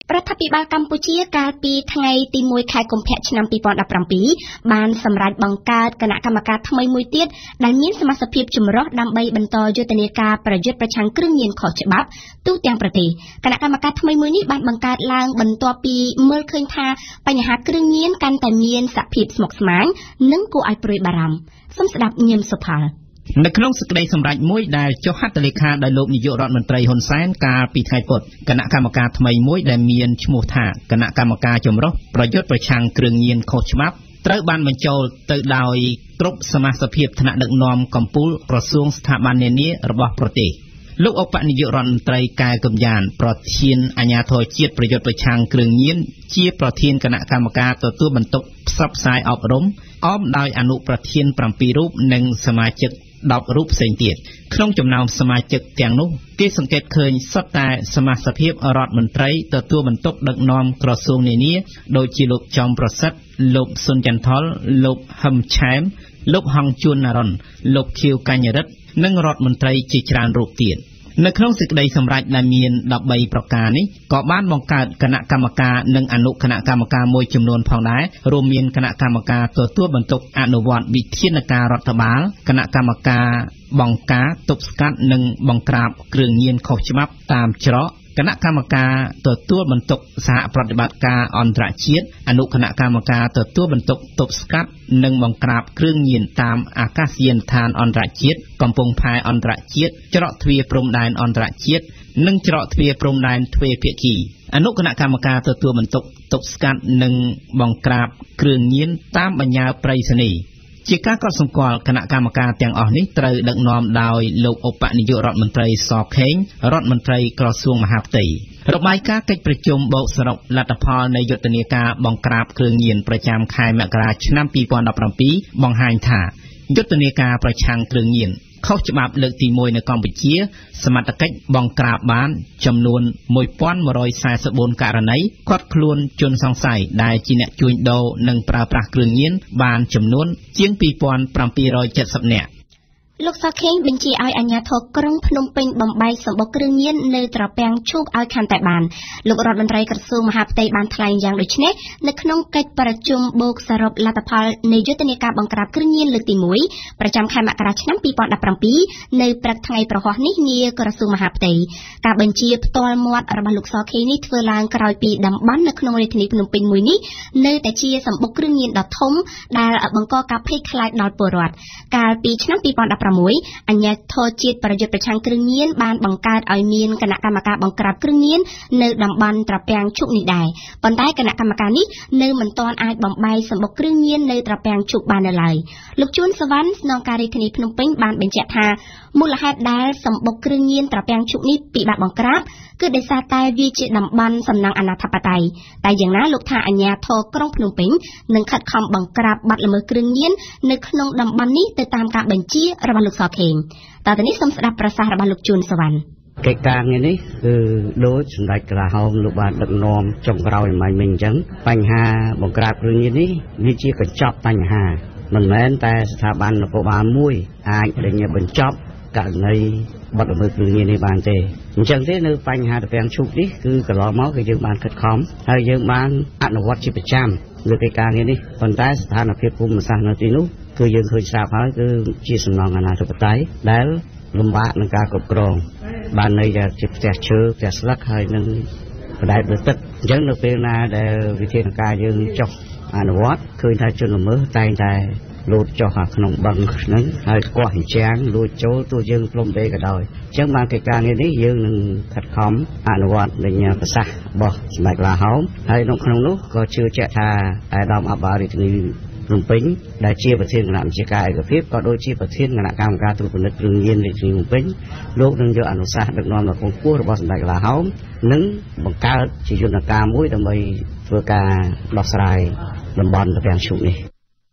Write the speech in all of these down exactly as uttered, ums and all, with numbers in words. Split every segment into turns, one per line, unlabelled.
รัฐบาลกัมพูชีการปีไงตีมวยไข่กรมแพทย์นำปีปอนดับปรำปีบานสำรัดบังการคณะกรรมการทำไมมวยเตี้ยได้มีสมาชิกภาพจุ่มรอดดำใบบรรทยุติเนกาประยุทธ์ประชังเครื่องเย็นขอฉบับตู้เตียงประเทศคณะกรรมการทำไมมวยนี้บานบังการลางบรรทปีเมื่อเคยทาปัญหาเครื่องเย็นกันแต่เมียนสับผิดสมกสมานนึ่งกูไอปรุยบารมสมสดับเงียมสุภาในขนมสกัดสำหรับมวยได้เจ้าฮัตตเลขาได้ลบนิยรัฐมนตรีฮุนเซนกาปีไทยปดคณะกรรมการทำไมมวยได้เมียนชมูธาคณะกรรมการจมรบประยุทธ์ประชังเครื่องเงียนโคชมับเติร์บานบรรจลเติร์ดาวกรุบสมาชิกธนาดึกนอมกัมพูกระทรวงสถาบันเนเนียระบบประเทศลูกอปนิยรัฐมนตรีกายกำยานประเทียนอัญญาโทเจียประยุทธ์ประชังเครื่องเงียนเจียประเทียนคณะกรรมการตัวตัวบรรทุกซับไซออบรมอ้อมโดยอนุประเทียนปรำปีรูปหนึ่งสมาชิกดอกรูปเสียงเตียดขนมจำนำสมาชิกแตงนู้ที่สังเกตเคยสัตย์สมาชิกภาพรัฐมนตรีตัวตัวบรรทุกดักนอมกระทรวงนี้โดยจิลุกจอมประสิทธิ์ลบสุนจันทร์ลบฮัมแชมลบฮังจุนนารอนลบคิวกัญญรัตน์นั่งรัฐมนตรีจิจารรูปเตียดในครั้งสิกใดสำรัจได้มีนดับใบประกาศนี้ก่อบ้านบังการคณะกรรมการหนึ่งอนุคณะกรรมการมวยจำนวนพองได้รวมมีนคณะกรรมการตัวตัวบรรทุกอนุวัตวิเทียนการรัฐบาลคณะกรรมการบังการตบสกัดหนึ่งบังกราบเครื่องเงียนขบฉบับตามเจาะคณะกรรมการตัวตัวบรรทุกสหปฏิบัติการอันตรชีตอนุคณะกรรมการตัวตัวบรรทุกตบสกัดหนึ่งบังกราบเครื่องเงียนตามอากาศยานทานอันตรชีตกำปงพายอันตรชีตเจาะทวีปรมแดนอันตรชีตหนึ่งเจาะทวีปรมแดนทวีเพียกีอนุคณะกรรมการตัวตัวบรรทุกตบสกัดหนึ่งบังกราบเครื่องเงียนตามบัญญาไปรษณีย์จิกาก็สงกอลคณะกรรมการแต่งออกนี้เตยดักนอมดาวลูกอุปนิยรัฐมนตรีสอบเข่งรัฐมนตรีกระทรวงมหาดไทยระบายการกิจประชุมโบสรุปรัฐพลในยุติเนกาบังกราบเครื่องเงียนประจำค่ายมกราชนำปีปอนดับรำปีบังหายถ่ายุติเนกาประชังเครื่องเงียนเข้าฉบับเลือกตีมวยในกองปิเชียสมัติกิจบังกราบบ้านจำนวนมวยป้อนมรอยสายสบุนการนัยคดคลุนจนสงสัยได้จีเนจุนโดหนึ่งปราปราเครื่องเงียนบ้านจำนวนเจียงปีปอนปรำปีรอยเจ็ดสิบเนี่ยลูกสาวเข่งบัญชีไออัญญาทกกรุงพนมเปญบำใบสมบูรณ์เครื่องเงียนในตระแปงชูบไอคันแต่บานลูกรัฐมนตรีกระทรวงมหาดไทยบานทลายอย่างโดยเฉพาะในขนมกิจประชุมโบกสรุปรัฐพลในยุติเนกาบังกราบเครื่องเงียนลึกตีมวยประจำค่ายมกราชน้ำปีปอนดับปรำปีในประเทศไทยประหารนิเนียกระทรวงมหาดไทยการบัญชีตัวมวดระบาดลูกสาวเข่งนี้เฟื่องลางกลายปีดำบันในขนมเรทนิพนมเปญมวยนี้ในแต่เชียสมบูรณ์เครื่องเงียนดอกทมได้บังกอกาเพคคลายดอลปวดการปีน้ำปีปอนดับปรำมวยอัญญาโทจิตประยุทธ์ประชังเครื่องเงียนบานบังการเอาเมียนคณะกรรมการบังกราบเครื่องเงียนในดำบันตระแปงชุกนิได้ปนใต้คณะกรรมการนี้ในเหมือนตอนอาจบ่มใบสมบูรณ์เครื่องเงียนในตระแปงชุกบานอะไรลูกจุนสวรรค์นองการิธนีพนมเปญบานเป็นเจตามูลเหตุได้สมบูรณ์เครื่องเงียนตระแปงชุกนี้ปีบาบังกราบคือได้ซาตายวิจิตดำบันสำนักอนาถปไตยแต่อย่างนั้นลูกทาอัญญาโทกรงพนมเปญหนึ่งขัดคำบังกราบบัดละเมอเครื่องเงียนในขนมดำบันนี้ไปตามการบัญชีระบาดลูกสาวเข่งตอนนี้สมสดับประสาระบาลุกจูนสวรรค์
กิจการนี้คือโดยสำหรับกระหองลูกบาลดักนอมจงเราไม่เหมือนจังปัญหาบังกราบเรื่องนี้วิจิตรจอบปัญหามันแม้แต่สถาบันรัฐบาลมวยอาจจะเนี่ยเป็นจอบกันในบัตรมือคือในบางเตจังที่ในปัญหาแต่เพียงชุกนี้คือกระหล่อมอคือยังบานขัดข้องให้ยังบานอนุวัตชิประจำในกิจการนี้คนใต้สถานเพียรภูมิศาสตร์นตินุคือยังเคยทราบเขาคือจีสนองอนาถปไตยแล้วลำบากในการกบกรองบ้านในจะจิบแจกเชื้อแจกสลักให้นั่งได้เดือดตึกยังในเป็นนาได้วิธีการยังจบอนุวัตคือถ้าจนละเมื่อใจใจรูดจ่อหักขนมบังนั้นให้กว่าหิแจ้งรูดโจ้ตัวยังกลมเบกระดอยจังมากิจการนี้ยังหนึ่งขัดขอมอนุวัตในยาภาษาบอกสมัยกลาหอมให้นกขนมนุก็เชื่อเจ้าทาไอ้ดอมอับบาริตนีลงปิ้งได้เชี่ยประเทศงานจิกายกับพิบก็โดยเชี่ยประเทศงานการการตรวจผลเรื่องเย็นในที่ลงปิ้งโลกนึงเยอะอนุสาสตร์ดักนอนกับคนกู้ระบอบสมัยกลาหอมนึ่งบังการจิจุนการมุ้ยทำไมเพื่อการดอกสลายลำบอนตะแกรงชุกนี่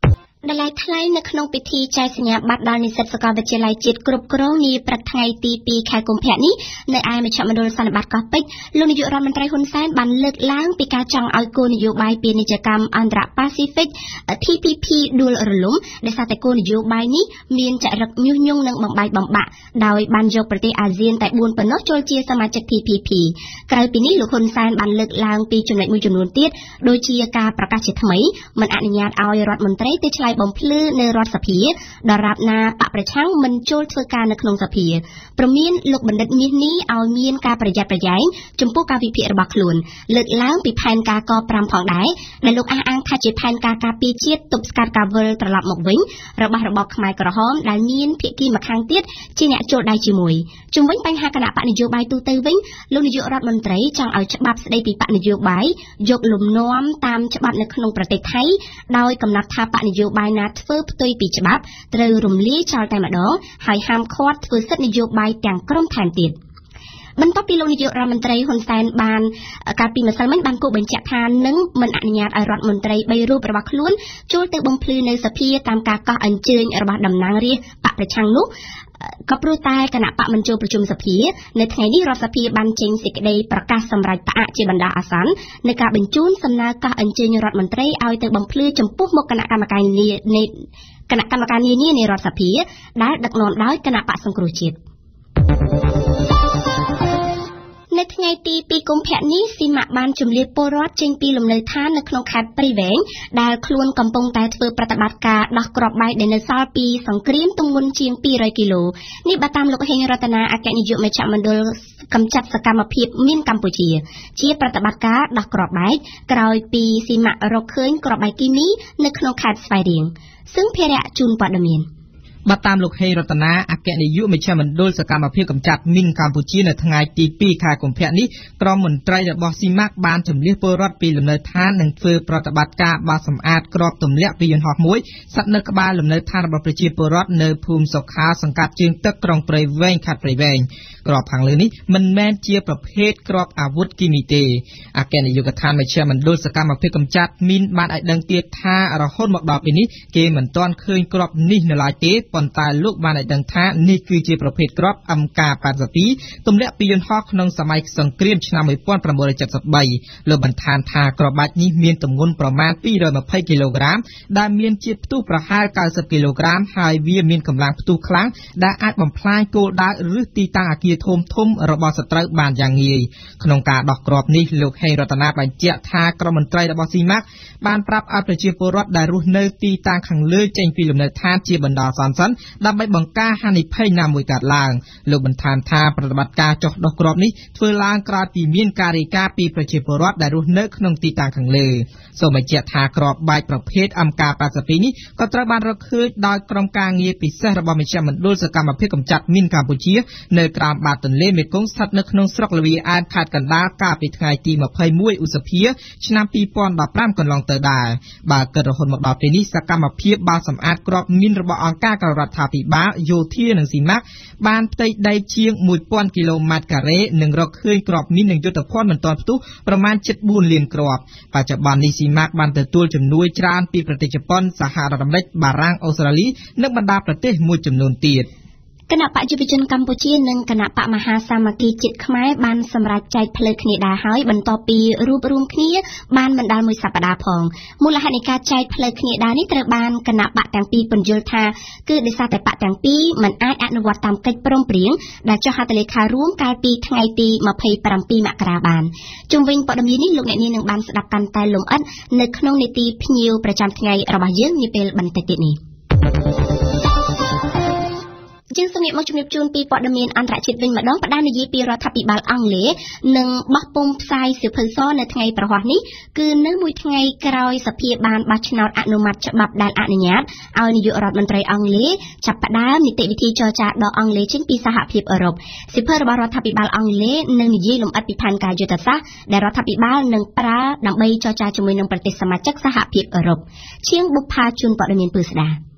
ដែលឡែកថ្លៃនៅក្នុងពិធីចែកសញ្ញាបត្រដល់និស្សិតសាកលវិទ្យាល័យជាតិគ្រប់គ្រងនាព្រឹកថ្ងៃទីពីរខែកុម្ភៈនេះនៅឯមជ្ឈមណ្ឌលសន្និបាតកោះពេជ្រលោកនាយករដ្ឋមន្ត្រីហ៊ុនសែនបានលើកឡើងពីការចង់ឲ្យគោលនយោបាយពាណិជ្ជកម្មអន្តរប៉ាស៊ីហ្វិក T P P ដួលរលំដែលសារតែគោលនយោបាយនេះមានចរិតញុះញង់និងបំបែកបំបាក់ដោយបានយកប្រទេសអាស៊ានតែបួនប៉ុណ្ណោះចូលជាសមាជិក T P P ក្រៅពីនេះលោកហ៊ុនសែនបានលើកឡើងពីចំណុចមួយចំនួនទៀតដូចជាការប្រកាសជាថ្មីមិនអនុញ្ញាតឲ្យរដ្ឋមន្ត្រីទៅឆ្លៃបំភ្លឺនៅរដ្ឋសភាដរាបណាបកប្រឆាំងមិនចូលធ្វើការនៅក្នុងសភាព្រមានលោកបណ្ឌិតមាសនេះឲ្យមានការប្រយ័ត្នប្រយែងចំពោះការវិភាគរបស់ខ្លួនលើកឡើងពីផែនការកប្រាំផងដែរដែលលោកអះអាងថាជាផែនការការពារជាតិទប់ស្កាត់ការវិលត្រឡប់មកវិញរបស់របបខ្មែរក្រហមដែលមានភាគីម្ខាងទៀតជាអ្នកចូលដៃជាមួយជុំវិញបញ្ហាគណៈបកនយោបាយទូទៅវិញលោកនាយករដ្ឋមន្ត្រីចង់ឲ្យច្បាប់ស្ដីពីបកនយោបាយយកលំនាំតាមច្បាប់នៅក្នុងប្រទេសថៃដោយកំណត់ថាបកនយោបាយណាធ្វើផ្ទុយពីច្បាប់ត្រូវរំលាយចោលតែម្ដងហើយហាមឃាត់ធ្វើសិទ្ធិនយោបាយទាំងក្រុមថែមទៀតបន្ទាប់ពីលោកនាយករដ្ឋមន្ត្រីហ៊ុនសែនបានកាលពីម្សិលមិញបានគូបញ្ជាក់ថានឹងមិនអនុញ្ញាតឲ្យរដ្ឋមន្ត្រីបីរូបរបស់ខ្លួនចូលទៅបំភ្លឺនៅសភាតាមការកោះអញ្ជើញរបស់តំណាងរាស្ត្របកប្រឆាំងនោះក៏ព្រោះតែគណៈបកមិនចូលប្រជុំសភានៅថ្ងៃនេះរដ្ឋសភាបានចេញសេចក្តីប្រកាសសម្រេចផ្អាកជាបណ្ដោះអាសន្ននៃការបញ្ជូនសំណើកោះអញ្ជើញរដ្ឋមន្ត្រីឲ្យទៅបំភ្លឺចំពោះមុខគណៈកម្មការនៃគណៈកម្មការនានានៃរដ្ឋសភាដែលដឹកនាំដោយគណៈបកសង្គ្រោះជាតិនៅថ្ងៃទីពីរកុម្ភៈនេះស៊ីម៉ាក់បានជម្រាបពលរដ្ឋចេញពីលំនៅឋាននៅក្នុងខេត្តព្រៃវែងដែលខ្លួនកំពុងតែធ្វើប្រតិបត្តិការដោះគ្រាប់បែកដែលនៅសល់ពីសង្គ្រាមទម្ងន់ជាងពីររយគីឡូនេះបើតាមលោកហេងរតនាអគ្គនាយកមជ្ឈមណ្ឌលកម្ចាត់សកម្មភាពមានកម្ពុជាជាប្រតិបត្តិការដោះគ្រាប់បែកក្រោយពីស៊ីម៉ាក់រកឃើញគ្រាប់បែកគីមីនៅក្នុងខេត្តស្វាយរៀងសឹងភារៈជូនព័ត៌មាន
បាទតាមលោកហេងរតនាអគ្គនាយកមជ្ឈមណ្ឌលសកម្មភាពកម្ចាត់មីនកម្ពុជានៅថ្ងៃទីពីរខែកុម្ភៈនេះក្រុមមន្ត្រីរបស់ស៊ីម៉ាក់បានជម្លៀសពលរដ្ឋពីលំនៅឋាននិងធ្វើប្រតិបត្តិការបោសសម្អាតគ្រាប់ទម្លាក់ពីយន្តហោះមួយស្ថិតនៅក្បែរលំនៅឋានរបស់ប្រជាពលរដ្ឋនៅភូមិសុខាសង្កាត់ជើងទឹកក្រុងព្រៃវែងខេត្តព្រៃវែងគ្រាប់ខាងលើនេះមិនមែនជាប្រភេទគ្រាប់អាវុធគីមីទេអគ្គនាយកដ្ឋានមជ្ឈមណ្ឌលសកម្មភាពកម្ចាត់មីនបានឲ្យដឹងទៀតថារហូតមកដល់ពេលនេះគេមិនទាន់ឃើញគ្រាប់នេះនៅឡើយទេប៉ុន្តែលោកបានឲ្យដឹងថានេះគឺជាប្រភេទគ្រាប់ M K แปดสิบสอง ទម្លាក់ពីយន្តហោះក្នុងសម័យសង្គ្រាមឆ្នាំnineteen seventy-threeលោកបន្ថែមថាគ្រាប់បែកនេះមានទម្ងន់ប្រមាណtwo hundred twentyគីឡូក្រាមដែលមានជាតិផ្ទុះប្រហែលninetyគីឡូក្រាមហើយវាមានកម្លាំងផ្ទុះខ្លាំងដែលអាចបំផ្លាញគោលដៅឬទីតាំងអគារធំធំរបស់សត្រូវបានយ៉ាងងាយក្នុងការដោះគ្រាប់នេះលោកហេងរតនាបញ្ជាក់ថាក្រុមមន្ត្រីរបស់ស៊ីម៉ាក់បានប្រាប់ឲ្យប្រជាពលរដ្ឋដែលរស់នៅទីតាំងខាងលើចេញពីលំនៅឋានជាបណ្ដោះអាសន្នសិនដើម្បីបង្ការហានិភ័យណាមួយកើតឡើងលោកបន្ថែមថាប្រតិបត្តិការចុះដោះគ្រាប់នេះធ្វើឡើងក្រោយពីមានការរាយការណ៍ពីប្រជាពលរដ្ឋដែលរស់នៅក្នុងទីតាំងខាងលើសូមបញ្ជាក់ថាគ្រាប់បែកប្រភេទ M K แปดสิบสอง នេះក៏ត្រូវបានរកឃើញដោយក្រុមការងារពិសេសរបស់មជ្ឈមណ្ឌលសកម្មភាពកម្ចាត់មីនកម្ពុជានៅក្រោមបាតទន្លេមេគង្គស្ថិតនៅក្នុងស្រុកលវីអានខេត្តកណ្ដាលកាលពីថ្ងៃទីtwenty-oneឧសភាឆ្នាំtwo thousand fifteenកន្លងទៅដែរបើគិតរហូតមកដល់ពេលនេះសកម្មភាពបោសសម្អាតគ្រាប់មីនរបស់អង្គការក្រៅរដ្ឋាភិបាលយោធានិងស៊ីម៉ាក់បានផ្ទៃដីជាងone thousandគីឡូម៉ែត្រការ៉េនិងរកឃើញគ្រាប់មីននិងយុទ្ធភ័ណ្ឌមិនទាន់ផ្ទុះប្រមាណseventy-fourលានគ្រាប់បច្ចុប្បន្ននេះស៊ីម៉ាក់បានទទួលជំនួយច្រើនពីប្រទេសជប៉ុនសហរដ្ឋអាមេរិកបារាំងអូស្ត្រាលីនិងបណ្ដាប្រទេសមួយចំនួនទៀត
គណៈបកយុវជនកម្ពុជានិងគណៈបកមហាសាមគ្គីជាតិខ្មែរបានសម្រេចចែកផ្លូវគ្នាដែរហើយបន្ទាប់ពីរួបរวมគ្នាបានមិនដល់មួយសប្តាហ៍ផងមូលហេតុនៃការចែកផ្លូវគ្នាដែរនេះត្រូវបានគណៈបកទាំងពីរពន្យល់ថាគឺដោយសារតែបកទាំងពីរមិនអាចអនុវត្តតាមកិច្ចព្រមព្រៀងដែលចុះហត្ថលេខារួមកាលពីថ្ងៃទីtwenty-sevenមករាបានជុំវិញព័ត៌មាននេះលោកអ្នកនាងនឹងបានស្ដាប់កាន់តែលម្អិតនៅក្នុងនីតិភ្ញៀវប្រចាំថ្ងៃរបស់យើងនាពេលបន្តិចទៀតនេះជាងសម្រាប់មកជំរាបជូនពីព័ត៌មានអន្តរជាតិវិញម្ដងបដានិយាយពីរដ្ឋាភិបាលអង់គ្លេសនឹងបោះពុម្ពផ្សាយសៀវភៅសនៅថ្ងៃប្រហ័សនេះគឺនៅមួយថ្ងៃក្រោយសភាបានបោះឆ្នោតអនុម័តច្បាប់ដែលអនុញ្ញាតឲ្យនាយករដ្ឋមន្ត្រីអង់គ្លេសចាប់ផ្ដើមនីតិវិធីចរចាដកអង់គ្លេសចេញពីសហភាពអឺរ៉ុបសៀវភៅរបស់រដ្ឋាភិបាលអង់គ្លេសនឹងនិយាយលម្អិតពីផែនការយុទ្ធសាស្ត្រដែលរដ្ឋាភិបាលនឹងប្រើដើម្បីចរចាជាមួយនឹងប្រទេសសមាជិកសហភាពអឺរ៉ុបជាងបុប្ផាជួនព័ត៌មានពឺស្ដា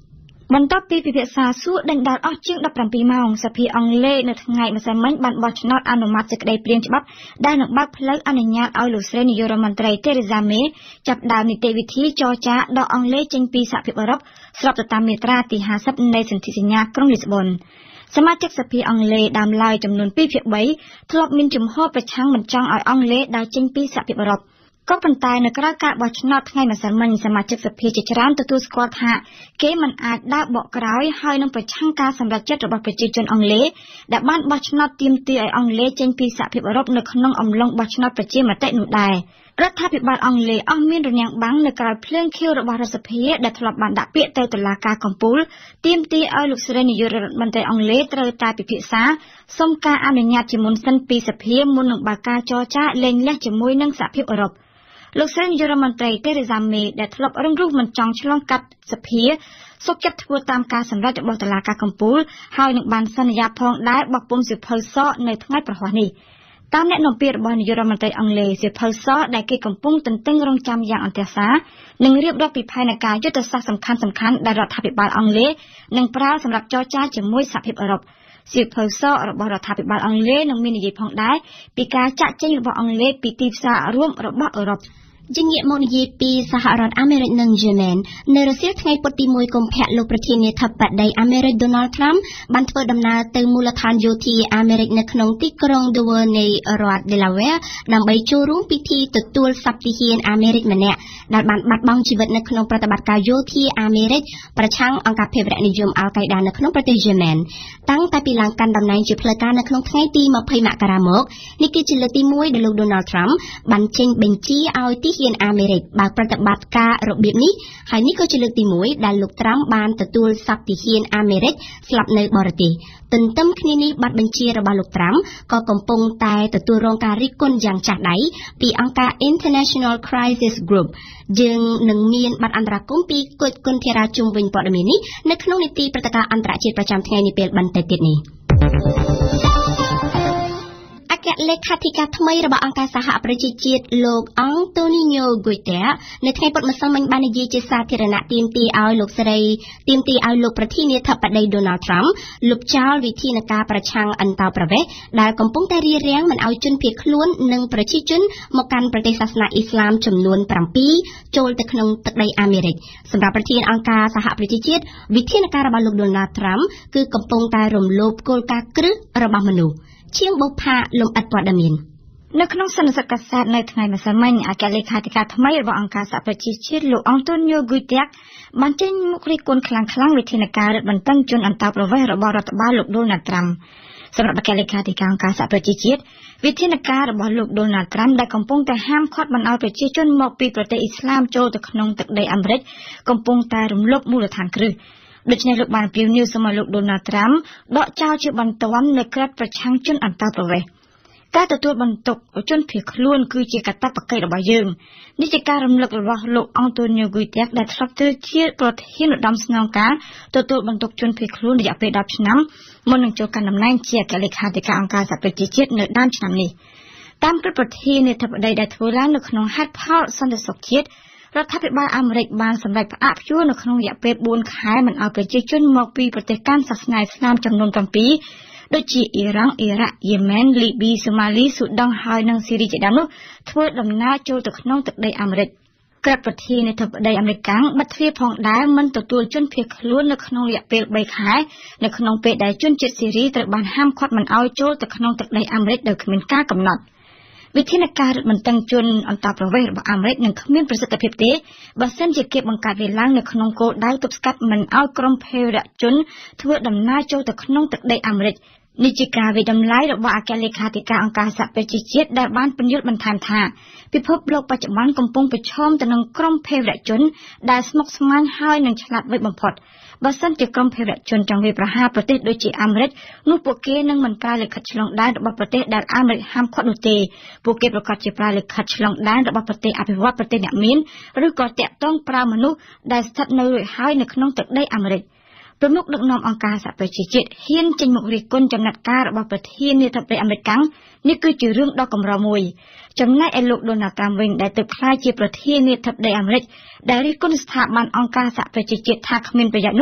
បន្ទាប់ពីពិភាក្សាសួរដេញដោលអស់ជាងដប់ប្រាំពីរម៉ោងសភាអង់គ្លេសនៅថ្ងៃម្សិលមិញបានបោះឆ្នោតអនុម័តសេចក្តីព្រាងច្បាប់ដែលនឹងបើកផ្លូវអនុញ្ញាតឲ្យលោកស្រីនាយករដ្ឋមន្ត្រី Theresa May ចាប់ផ្ដើមនីតិវិធីចរចាដកអង់គ្លេសចេញពីសហភាពអឺរ៉ុបស្របទៅតាមមាត្រាទីห้าสิบនៃសន្ធិសញ្ញាក្រុងលីស្ប៊ុនសមាជិកសភាអង់គ្លេសដើមឡើយចំនួនtwoភាគthreeធ្លាប់មានជំហរប្រឆាំងមិនចង់ឲ្យអង់គ្លេសដើរចេញពីសហភាពអឺរ៉ុបក៏ប៉ុន្តែនៅក្រៅការបោះឆ្នោតថ្ងៃម្សិលមិញសមាជិកសភាជាច្រើនទទួលស្គាល់ថាគេមិនអាចដើរបកក្រោយហើយនឹងប្រឆាំងការសម្រេចចិត្តរបស់ប្រជាជនអង់គ្លេសដែលបានបោះឆ្នោតទាមទារឲ្យអង់គ្លេសចេញពីសហភាពអឺរ៉ុបនៅក្នុងអំឡុងបោះឆ្នោតប្រជាមតិនោះដែររដ្ឋាភិបាលអង់គ្លេសអស់មានរនាំងបាំងនៅក្រៅភ្លើងខៀវរបស់រដ្ឋសភាដែលធ្លាប់បានដាក់ពាក្យទៅតុលាការកំពូលទាមទារឲ្យលោកស្រីនាយករដ្ឋមន្ត្រីអង់គ្លេសត្រូវតែពិភាក្សាសុំការអនុញ្ញាតជាមុនសិនពីសភាមុននឹងបើកការចរចាលែងលះជាមួយនឹងសហភាពអឺរ៉ុបលោកស្រីនាយករដ្ឋមន្ត្រី Theresa May ដែលធ្លាប់រឹងរូសមិនចង់ឆ្លងកាត់សភាសុខចិត្តធ្វើតាមការសម្រេចរបស់តុលាការកំពូលហើយនឹងបានសន្យាផងដែរបោះពុម្ពសៀវភៅសនៅថ្ងៃប្រហ័សនេះតាមអ្នកនាំពាក្យរបស់នាយករដ្ឋមន្ត្រីអង់គ្លេសសៀវភៅសដែលគេកំពុងទន្ទឹងរង់ចាំយ៉ាងអន្ទះសារនឹងរៀបរាប់ពីផែនការយុទ្ធសាស្ត្រសំខាន់ៗដែលរដ្ឋាភិបាលអង់គ្លេសនឹងប្រើសម្រាប់ចរចាជាមួយសហភាពអឺរ៉ុបសៀវភៅសរបស់រដ្ឋាភិបាលអង់គ្លេសនឹងមាននិយាយផងដែរពីការចាក់ចេញរបស់អង់គ្លេសពីទីផ្សាររួមរបស់អឺរ៉ុបជាងាកមកនិយាយពីសហរដ្ឋអាមេរិកនិងយេម៉ែននៅរសៀលថ្ងៃពុធទីoneកុម្ភៈលោកប្រធានាធិបតីអាមេរិក Donald Trump បានធ្វើដំណើរទៅមូលដ្ឋានយោធាអាមេរិកនៅក្នុងទីក្រុង Dover នៃរដ្ឋ Delaware ដើម្បីចូលរួមពិធីទទួលសព្វទាហានអាមេរិកម្នាក់ដែលបានបាត់បង់ជីវិតនៅក្នុងប្រតិបត្តិការយោធាអាមេរិកប្រឆាំងអង្គការភេរវនិយម Al-Qaeda នៅក្នុងប្រទេសយេម៉ែនតាំងតែពីឡើងកាន់តំណែងជាផ្លូវការនៅក្នុងថ្ងៃទីtwentyមករាមកនេះគឺជាលើកទីoneដែលលោក Donald Trump បានចេញបញ្ជាឲ្យទីហ៊ានអាមេរិកបើកប្រតិបត្តិការរបៀបនេះហើយនេះក៏ជាលើកទីoneដែលលោកត្រាំបានទទួលសព្វទាហានអាមេរិកស្លាប់នៅបរទេសទន្ទឹមគ្នានេះប័ណ្ណបញ្ជារបស់លោកត្រាំក៏កំពុងតែទទួលរងការរិះគន់យ៉ាងចាស់ដៃពីអង្គការ International Crisis Group យើងនឹងមានប័ណ្ណអន្តរាគមន៍ពីគុជគុនធារាជុំវិញព័ត៌មាននេះនៅក្នុងនីតិព្រឹត្តិការណ៍អន្តរជាតិប្រចាំថ្ងៃនេះពេលបន្តិចទៀតនេះអគ្គលេខាធិការថ្មីរបស់អង្គការសហប្រជាជាតិលោក Antonio Guterres នៅថ្ងៃពុធម្សិលមិញបាននិយាយជាសាធារណៈទាមទារឲ្យលោកស្រីទាមទារឲ្យលោកប្រធានាធិបតី Donald Trump លុបចោលវិធានការប្រឆាំងអន្តោប្រវេសន៍ដែលកំពុងតែរារាំងមិនឲ្យជនភៀសខ្លួននិងប្រជាជនមកកាន់ប្រទេសសាសនាអ៊ីស្លាមចំនួនsevenចូលទៅក្នុងទឹកដីអាមេរិកសម្រាប់ប្រធានអង្គការសហប្រជាជាតិវិធានការរបស់លោក Donald Trump គឺកំពុងតែរំលោភគោលការណ៍គ្រឹះរបស់មនុស្សជាងបុប្ផាលំអិតព័ត៌មាននៅក្នុងសន្និសីទកាសែតនៅថ្ងៃម្សិលមិញអគ្គលេខាធិការថ្មីរបស់អង្គការសហប្រជាជាតិលោក Antonio Guterres បានចេញមុខរិះគន់ខ្លាំងៗវិធានការរឹតបន្តឹងជនអន្តោប្រវេសន៍របស់រដ្ឋបាលលោក Donald Trump សម្រាប់អគ្គលេខាធិការអង្គការសហប្រជាជាតិវិធានការរបស់លោក Donald Trump ដែលកំពុងតែហាមឃាត់មិនឲ្យប្រជាជនមកពីប្រទេសអ៊ីស្លាមចូលទៅក្នុងទឹកដីអាមេរិកកំពុងតែរំលោភមូលដ្ឋានគ្រឹះដូច្នេះលោកបានព្រាវនាវសូមឲ្យលោក Donald Trump ដកចោលជាបន្ទាន់នៅក្រឹត្យប្រឆាំងជនអន្តោប្រវេសន៍ការទទួលបន្ទុកជនភៀសខ្លួនគឺជាកាតព្វកិច្ចរបស់យើងនេះជាការរំលឹករបស់លោក Antonio Guterres ដែលធ្លាប់ធ្វើជាប្រធានឧត្តមស្នងការទទួលបន្ទុកជនភៀសខ្លួនរយៈពេលtenឆ្នាំមុននឹងចូលកាន់តំណែងជាអគ្គលេខាធិការអង្គការសហប្រជាជាតិនៅដើមឆ្នាំនេះតាមព្រឹត្តិប្រធានាធិបតីដែលធ្វើឡើងនៅក្នុងហេតុផលសន្តិសុខជាតិរដ្ឋាភិបាលអាមេរិកបានសម្រេចផ្អាកព្យួរនៅក្នុងរយៈពេលfourខែមិនឲ្យប្រជាជនមកពីប្រទេសកាន់សាសនាអ៊ីស្លាមចំនួនsevenដូចជាអ៊ីរ៉ង់អ៊ីរ៉ាក់យេម៉ែនលីប៊ីសូម៉ាលីស៊ូដង់ហើយនិងស៊ីរីជាដើមនោះធ្វើដំណើរចូលទៅក្នុងទឹកដីអាមេរិកក្រឹត្យប្រធានាធិបតីអាមេរិកបិទទ្វារផងដែរមិនទទួលជនភៀសខ្លួននៅក្នុងរយៈពេលthreeខែនៅក្នុងពេលដែលជនជាតិស៊ីរីត្រូវបានហាមឃាត់មិនឲ្យចូលទៅក្នុងទឹកដីអាមេរិកដោយគ្មានការកំណត់វិធានការរឹតបន្តឹងជនអន្តោប្រវេសន៍របស់អាមេរិកនឹងគ្មានប្រសិទ្ធភាពទេបើសិនជាគេបង្កើតវាឡើងនៅក្នុងគោលដៅទប់ស្កាត់មិនឲ្យក្រុមភេរវជនធ្វើដំណើរចូលទៅក្នុងទឹកដីអាមេរិកនេះជាការវិតម្លៃរបស់អគ្គលេខាធិការអង្គការសហប្រជាជាតិដែលបានពន្យល់បន្ថែមថាពិភពលោកបច្ចុប្បន្នកំពុងប្រឈមទៅនឹងក្រុមភេរវជនដែលស្មុគស្មាញហើយនិងឆ្លាតវៃបំផុតបើសិនជាក្រុមភេរវជនចង់វាយប្រហារប្រទេសដូចជាអាមេរិកនោះពួកគេនឹងមិនប្រើលិខិតឆ្លងដែនរបស់ប្រទេសដែលអាមេរិកហាមឃាត់នោះទេពួកគេប្រកាសជាប្រើលិខិតឆ្លងដែនរបស់ប្រទេសអភិវឌ្ឍន៍ប្រទេសអ្នកមានឬក៏តាក់ទងប្រើមនុស្សដែលស្ថិតនៅរួចហើយនៅក្នុងទឹកដីអាមេរិកប្រមុខដឹកនាំអង្គការសហប្រជាជាតិហ៊ានចេញមុខរិះគន់ចំណាត់ការរបស់ប្រធានាធិបតីអាមេរិកនេះគឺជារឿងដ៏កម្រមួយចំណែកឯលោក Donald Trump វិញដែលទើបក្លាយជាប្រធានាធិបតីអាមេរិកដែលរិះគន់ស្ថាប័នអង្គការសហប្រជាជាតិថាគ្មានប្រយោជន៍នោះ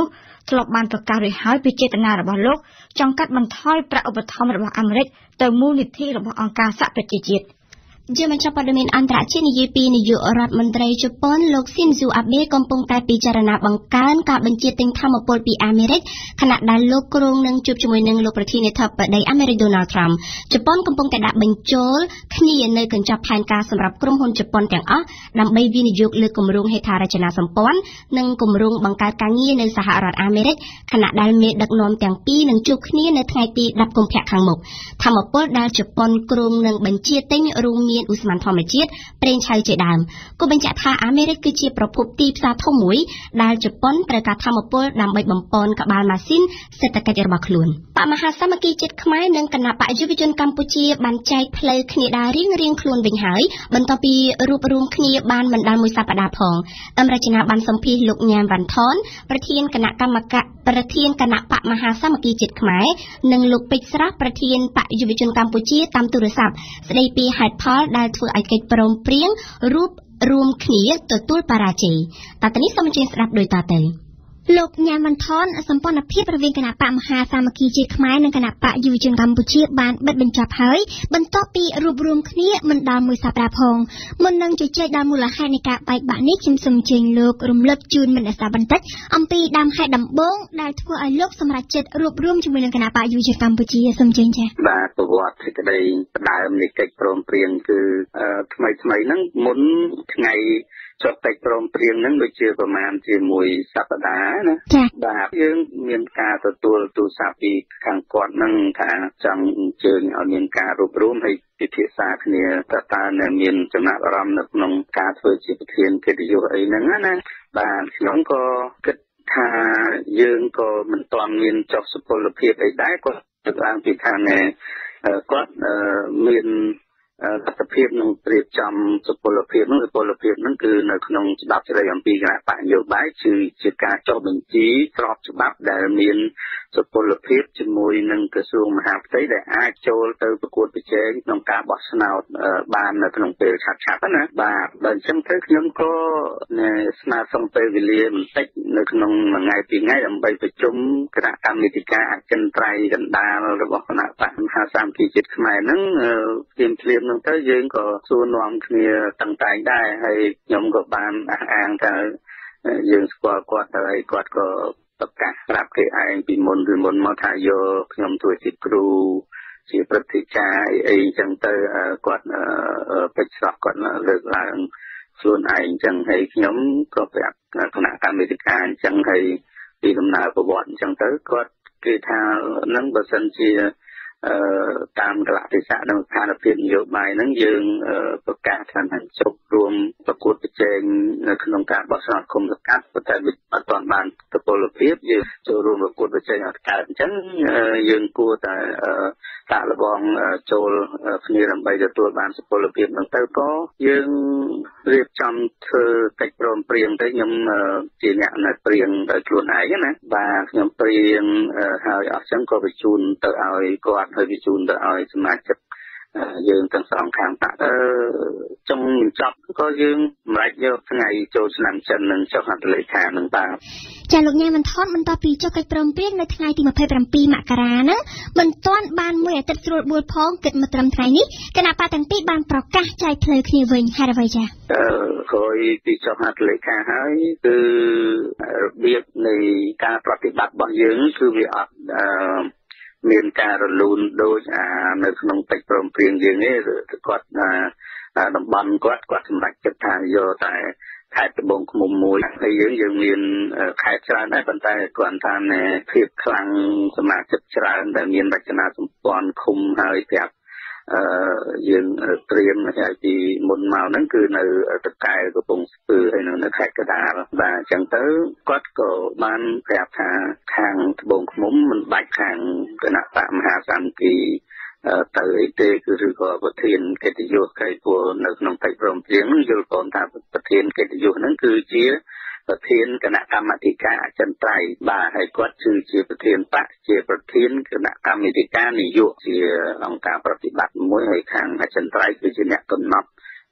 ធ្លាប់បានប្រកាសរួចហើយពីចេតនារបស់លោកចង់កាត់បន្ថយប្រាក់ឧបត្ថម្ភរបស់អាមេរិកទៅមូលនិធិរបស់អង្គការសហប្រជាជាតិ
ជាមជ្ឈព័ត៌មានអន្តរជាតិនិយាយពីនាយករដ្ឋមន្ត្រីជប៉ុនលោកស៊ីនស៊ូអាបេកំពុងតែពិចារណាបង្កើនការបញ្ជាទិញថាមពលពីអាមេរិកខណៈដែលលោកគ្រងនឹងជួបជាមួយនឹងលោកប្រធានាធិបតីអាមេរិកដូណាល់ត្រាំជប៉ុនកំពុងតែដាក់បញ្ចូលគ្នានៅកញ្ចប់ផែនការសម្រាប់ក្រុមហ៊ុនជប៉ុនទាំងអស់ដើម្បីវិនិយោគលើគម្រោងហេដ្ឋារចនាសម្ព័ន្ធនិងគម្រោងបង្កើតការងារនៅសហរដ្ឋអាមេរិកខណៈដែលមេដឹកនាំទាំងពីរនឹងជួបគ្នានៅថ្ងៃទីដប់កុម្ភៈខាងមុខថាមពលដែលជប៉ុនគ្រងនឹងបញ្ជាទិញរួមមានឧស្ម័នធម្មជាតិប្រេងឆៅជាដើមក៏បញ្ជាក់ថាអាមេរិកគឺជាប្រភពទីផ្សារធំមួយដែលជប៉ុនត្រូវការថាមពលដើម្បីបំពន់ក្បាលម៉ាស៊ីនសេដ្ឋកិច្ចរបស់ខ្លួនបកមហាសាមគ្គីជាតិខ្មែរនិងគណៈបកយុវជនកម្ពុជាបានចែកផ្លូវគ្នាដើររៀងរៀងខ្លួនវិញហើយបន្ទាប់ពីរួបរวมគ្នាបានមិនដល់មួយសប្តាហ៍ផងអមរជនាបានសម្ភាសលោកញ៉ាំវ៉ាន់ថនប្រធានគណៈកម្មការប្រធានគណៈបកមហាសាមគ្គីជាតិខ្មែរនិងលោកពេជ្រស្រស់ប្រធានបកយុវជនកម្ពុជាតាមទូរស័ព្ទស្ដីពីហេតុផលដែលធ្វើឲ្យកិច្ចព្រមព្រៀងរួបរวมគ្នាទទួលបរាជ័យតើតានេះសូមអញ្ជើញស្ដាប់ដោយតទៅលោកញ៉ាំវ៉ាន់ថនសម្ព័ន្ធភាពរវាងគណៈបកមហាសាមគ្គីជាតិខ្មែរនិងគណៈបកយុវជនកម្ពុជាបានបិទបញ្ចប់ហើយបន្ទាប់ពីរួបរวมគ្នាមិនដល់មួយសប្តាហ៍ផងមុននឹងជជែកដល់មូលហេតុនៃការបែកបាក់នេះខ្ញុំសូមអញ្ជើញលោករំលឹកជូនមិត្តអ្នកស្ដាប់បន្តិចអំពីដើមហេតុដំបូងដែលធ្វើឲ្យលោកសម្រេចចិត្តរួបរวมជាមួយនឹងគណៈបកយុវជនកម្ពុជាសូមអញ្ជើញចា៎
បាទប្រវត្តិសេចក្តីដើមនៃកិច្ចព្រមព្រៀងគឺថ្មីថ្មីហ្នឹងមុនថ្ងៃចុះកិច្ចព្រមព្រៀងហ្នឹងដូចជាប្រហែលជាមួយសប្តាហ៍ណាបាទយើងមានការទទួលទូរស័ព្ទពីខាងគាត់ហ្នឹងថាចង់អញ្ជើញឲ្យមានការរួបរวมហើយពិភាក្សាគ្នាតើតើមានចំណាប់អារម្មណ៍នៅក្នុងការធ្វើជាប្រធានកិត្តិយសអីហ្នឹងណាបាទខ្ញុំក៏គិតថាយើងក៏មិនទាន់មានចុះសុពលភាពអីដែរគាត់ទឹកឡើងពីខាងគាត់មានលទ្ធភាពនឹងប្រៀបចំសុពលភាពនោះសុពលភាពហ្នឹងគឺនៅក្នុងច្បាប់ស្តីអំពីគណៈបកនយោបាយគឺជាការចុះបញ្ជីស្របច្បាប់ដែលមានសុពលភាពជាមួយនឹងក្រសួងមហាផ្ទៃដែលអាចចូលទៅប្រកួតប្រជែងក្នុងការបោះឆ្នោតបាននៅក្នុងពេលឆាប់ៗណាបាទបើអញ្ចឹងទៅខ្ញុំក៏ស្នើសុំពេលវេលាបន្តិចនៅក្នុងមួយថ្ងៃពីរថ្ងៃដើម្បីប្រជុំគណៈកម្មាធិការអចិន្ត្រៃយ៍កណ្ដាលរបស់គណៈបកមហាសាមគ្គីជាតិខ្មែរហ្នឹងព្រាមព្រាមហ្នឹងទៅយើងក៏សួរនាំគ្នាតឹងតែងដែរហើយខ្ញុំក៏បានអះអាងថាយើងស្គាល់គាត់ហើយគាត់ក៏ប្រកាសប្រាប់គេឯងពីមុនពីមុនមកថាយកខ្ញុំធ្វើជាគ្រូជាព្រឹទ្ធាចារ្យអីចឹងទៅគាត់ពេជ្រស្រស់គាត់លើកឡើងខ្លួនឯងចឹងហើយខ្ញុំក៏ប្រាប់គណៈកម្មាធិការអញ្ចឹងហើយពីដំណើរប្រវត្តិអញ្ចឹងទៅគាត់គេថានឹងបើសិនជាតាមកលៈទេសៈនិងស្ថានភាពនយោបាយហ្នឹងយើងប្រកាសថានឹងចូលរួមប្រកួតប្រជែងនៅក្នុងការបោះឆ្នោតគុំសង្កាត់ប៉ុន្តែអត់ទាន់បានពលភាពយើងចូលរួមប្រកួតប្រជែងអត់កើតអញ្ចឹងយើងគួរតែតាក់លបងចូលគ្នាដើម្បីទទួលបានសុពលភាពហ្នឹងទៅក៏យើងរៀបចំធ្វើកិច្ចព្រមព្រៀងទៅខ្ញុំជាអ្នកនៅព្រៀងដោយខ្លួនឯងណាបាទខ្ញុំព្រៀងហើយអស់ចឹងក៏បញ្ជូនទៅឲ្យគាត់ហើយបញ្ជូនទៅឲ្យសមាជិកយើងទាំងសងខាងបកចុងបញ្ចប់ក៏យើងសម្រេចយកថ្ងៃចូលឆ្នាំចិននឹងចុះហត្ថលេខានឹងបាទ
ចាលោកញ៉ាំមិនថតបន្ទាប់ពីចុះកិច្ចព្រមព្រៀងនៅថ្ងៃទីម្ភៃប្រាំពីរមករាហ្នឹងមិនទាន់បានមួយអាទិត្យស្រួលបួលផងគិតមកត្រឹមថ្ងៃនេះគណៈបកទាំងពីរបានប្រកាសចែកផ្លូវគ្នាវិញហេតុអ្វីចា
អឺក្រោយពីចុះហត្ថលេខាហើយគឺរបៀបនៃការប្រតិបត្តិរបស់យើងគឺវាអត់អឺមានការរលូនដូចអានៅក្នុងកិច្ចព្រមព្រៀងយើងនេះគាត់តំបន់គាត់គាត់សម្រេចចិត្តថាយកតែខេត្តត្បូងឃ្មុំមួយហើយយើងយើងមានខេត្តច្រើនដែរប៉ុន្តែគាត់ថាភាពខ្លាំងសមាជិកច្រើនដែលមានរចនាសម្ព័ន្ធឃុំហើយប្រាប់អឺយើងត្រៀមហើយពីមុនមកហ្នឹងគឺនៅតកែកំពង់ស្ពឺហើយនៅខេត្តកណ្ដាលបាទអញ្ចឹងទៅគាត់ក៏បានប្រាប់ថាខាងត្បូងឃ្មុំមិនបាច់ខាងគណៈបកមហាសាមគ្គីទៅអីទេគឺឬក៏ប្រធានកិត្តិយសគេពួកនៅក្នុងកិច្ចព្រមព្រៀងយល់ផងថាប្រធានកិត្តិយសហ្នឹងគឺជាប្រធានគណៈកម្មាធិការអចិន្ត្រៃយ៍បាទហើយគាត់គឺជាប្រធានបកជាប្រធានគណៈកម្មាធិការនយោបាយជាអង្គការប្រតិបត្តិមួយហើយខាងអចិន្ត្រៃយ៍គឺជាអ្នកកំណត់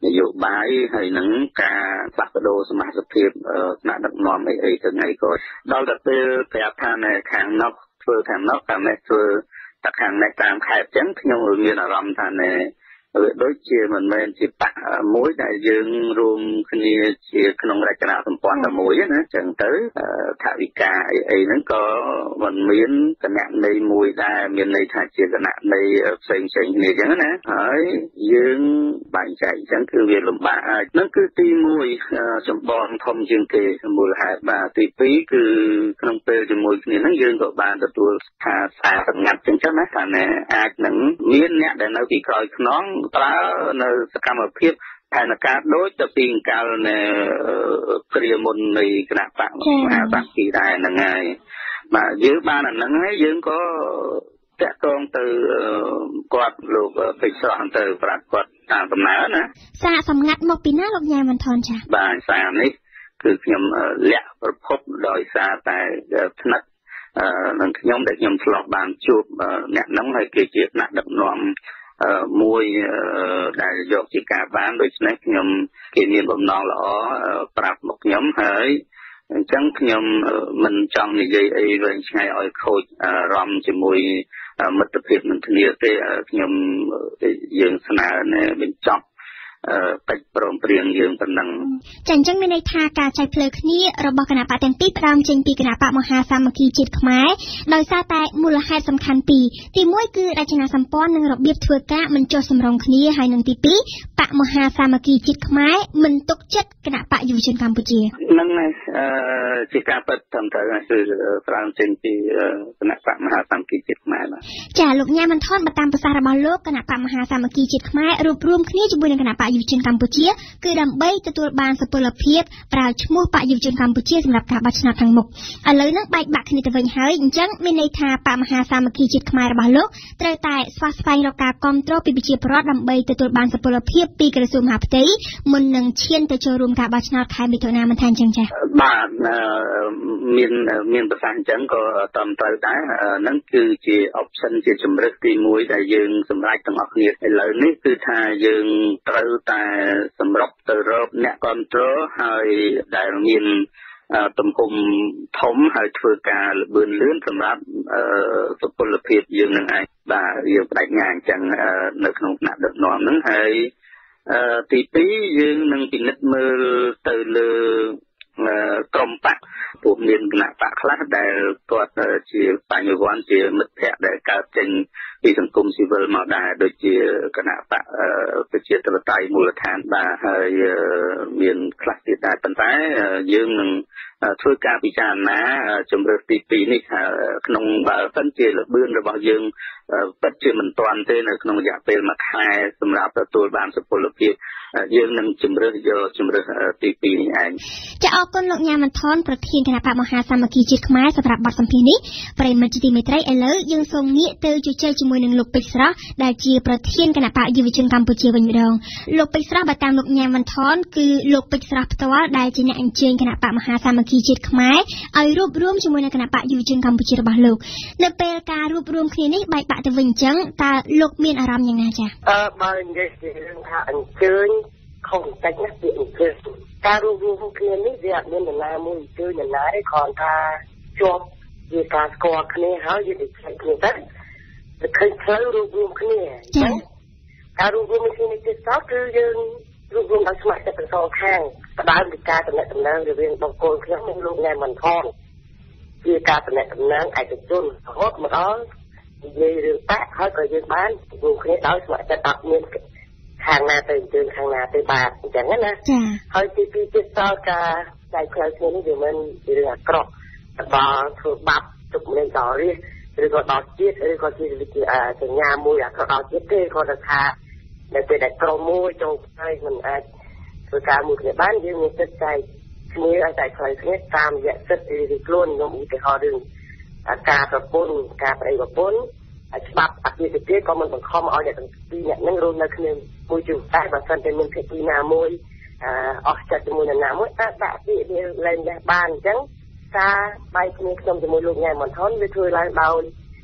นโยบายให้หนังการปรับโดสมาชิกเพียบหน้าดักนอมไอ้ไอ้ถึงไงก็เราจะเจอแบบทางในแข่งนอกเพื่อแข่งนอกการในเพื่อตะแข่งในการแข่งจังที่ยังมีอารมณ์ทางในโดยเชื่อมันเป็นจิตตะมวยได้ยืนรวมคณีเชื่อขนมรายการสมปองตะมวยนะจังเตอถาวิกาไอ้นั้นก็มันมีนขณะในมวยได้มีในทางเชื่อขณะในเสียงเสียงนี่จังนะไอ้ยืนบางใจจังคือเวลาบ้านั่นคือตีมวยสมปองทอมจึงเกยมูลหายบ้าตีปีคือขนมเปย์จมวยนี่นั่งยืนกับบ้านตัวหาสาสังกัดจังใช่ไหมแต่เนี่ยอาจหนังมีนเนี่ยแต่เราที่คอยน้องตราในสกรรมเพียบแผนการโดยจะปีนการในเกลียมนในขณะปะมหาสังกีได้นั่งไงมายื้อบ้านนั่งให้ยื้อก็จะต้องตือกอดลูกไปสอนตือปรากฏตามตำนานนะ
สาสำงัดมกปีหน้าลกยามันทอนจ้ะ
บ้านสามนี้คือขยมเละประพบโดยซาแต่ถนัดนั่งขยมได้ขยมสลบบานจูบเนี่ยน้องให้เกี่ยวกับนักดับนอมมวยได้ยกจิกาบ้านโดยเฉพาะขยมเกี่ยวกับบนองหล่อปรับหมกขยมเฮ้ยจังขยมมันจังในใจไอ้เรื่องไงอ้อยโคตรรำจมวยมัตผิดมันทีนี้เตะขยมยืนสนาเนี่ยเป็นจับไปปรมเปลี่ยนยืนเป็นนัง
จังจังในทางการใช้เพลิงนี้ระบบคณะปะเต็มปีพรำจึงปีคณะปะมหาสามัคคีจิตขมายโดยซาแต่มูลค่าสำคัญปีที่มวยคือราชนาสัมปอนหนึ่งระเบียบทัวกะมันโจสำรองคนี้ให้หนึ่งตีปีปะมหาสามัคคีจิตขมายมันตกจัดคณะปะอยู่เชิงกัมพูชี
นั่นไงจิตการปะทำเถอะคือพรำจึงปีคณะปะมหาสามัคคีจิตขมายละ
จ่าลูกเนี่ยมันทอดมาตามภาษาระบาดโลกคณะปะมหาสามัคคีจิตขมายรวบรวมคนี้จะบุญในคณะปะอยู่เชิงกัมพูชีคือดำใบจะตัวบานสปอลเพียบปราชมู่ปะอยู่จนกัมพูชีสำหรับการบัชนาทางมุกอันเลยนักใบบักคณิตวิญญาณจังมีในทาปะมหาสามัคคีจิตขมายระบาดโลกเตยตายสวาสไฟรากากอมโตรปีบิจิปรอดดำใบจะตัวบานสปอลเพียบปีกระสุมหาปฏิมุนนังเชียนแต่โจรวมการบัชนาคายมิโทนามันแทนจังจ้ะ
บานมีนมีนประสานจังก็ตามเตยได้นั่นคือจีออปชั่นจีจำเริกตีมวยแต่ยืนสำหรับตั้งออกเนี่ยเลยนี่คือทายืนเตยแต่สำหรับตัวรบเนี่ยคอนโทรลให้ได้มีนตุ่มคุมถมให้ช่วยการบืนเลื่อนสำหรับสุขภาพผิดยืนหนึ่งไอ้บ่ายืนได้งานจังในขนมหนักเด็กนอนนั้นให้ตีปียืนหนึ่งปีนิดมือตื่นเลยกรมปะปุ่มเรียนขณะปะคลาสได้ก็เชี่ยวปัญญาวันเชี่ยวมิตรแพทย์ได้การจังปีสังคมซิวิลมาได้โดยเชี่ยวขณะปะเชี่ยวตระไตมูลฐานบ่าให้เรียนคลาสที่ได้ปัญหายืนหนึ่งช่วยการพิจารณาจำเริญตีปีนี่ขนมบ่าสันเชี่ยวบื้นระบายยืนปัจจุบันตอนเต้นขนมอยากเป็นมาขายสำหรับตัวบ้านสุพรรณพียืนหนึ่งจำเริญโยจำเริญตีปีนี่เอง
จะออกก้นหลงยามันทอนประเทียนคณะปะมหาสามัคคีจิตขมายสำหรับบัตรสัมพีนี้ปริมาจิติเมตรัยเอเลอยังทรงนี้เตยจุเจจมวยหนึ่งลูกปิศระได้จีประเทียนคณะปะยูวิชนกัมพูชีวันมิดองลูกปิศระบัตรตามหลงยามันทอนคือลูกปิศระตัวได้จีเนอันเจนคณะปะมหาสามัคคีจิตขมายเอารูปรวมจมวยในคณะปะยูวิชนกัมพูชีระบาดลูกในเปลการรูปรวมคลินิกใบปะตะวันจังตาลูกเมียนอารมณ์ยังไงจ๊ะ
เออบางอย่างเรื่องทางอันเจนคงแต่นักเรียนเกิดการรวบรวมคืนนี้เรียกเงินนามุยคือเงินนาได้คอนทาจบยีการสกอร์คืนนี้เขายึดใช้คืนนั้นเคยเคยรวบรวมคืนนี้การรวบรวมคืนนี้จะต้องคือยังรวบรวมทั้งสมัยจะเป็นสองข้างประดานวิการตำแหน่งตำแหน่งหรือเรื่องบางคนเครื่องมือลูกงานมันทองยีการตำแหน่งตำแหน่งอาจจะจนโคตรมาอ้อยีเรื่องแปะเขาก็ยืนบ้านรวมคืนนี้เราสมัยจะตัดเงินข้างหน้าตื่นตื่นข้างหน้าตื่นบาดอย่างนั้นนะเฮ้ยที่พี่จะต่อการใจเคยคืนนี้เดี๋ยวมันเรื่องกรอบบ่อถูกบับจุกเล่นต่อเรื่อยหรือก็ต่อจี๊ดหรือก็ที่วิธีอ่าสัญญามูอยากเขาต่อจี๊ดที่เขาจะทาในเป็นแต่กรมูจงให้มันอาจถูกการมูในบ้านยังมีจิตใจนี้อาศัยเคยคืนตามอย่างจิตวิกลุ่นยมอีกแต่เขาดึงการประปุ่นการไปประปุ่นฉบับอักษรเตี้ยก็มันบังคับเอาอย่างปีเนี่ยนั่งรวมในคืนมวยจุดใต้แบบสันเป็นมันคือปีนามวยออกจากจมูกนามวยแต่แบบที่เล่นยาบานจังซาใบนี้ขนมจมูกลูกไงเหมือนท้อนไปช่วยล้างเบา